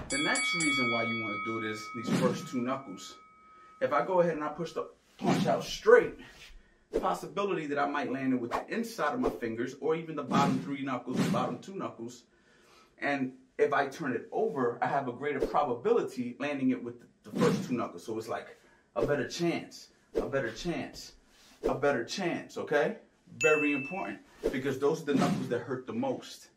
The next reason why you want to do this, these first two knuckles, if I go ahead and I push the punch out straight, the possibility that I might land it with the inside of my fingers or even the bottom three knuckles, the bottom two knuckles. And if I turn it over, I have a greater probability landing it with the first two knuckles. So it's like a better chance, a better chance, a better chance, okay? Very important, because those are the knuckles that hurt the most.